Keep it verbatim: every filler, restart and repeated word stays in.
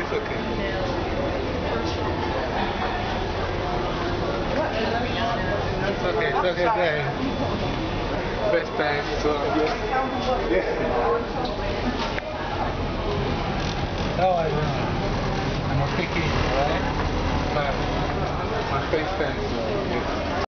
It's okay. It's okay, it's okay, babe. Best time, so yeah. How are you? I'm a picky, right? But my face time, so yeah.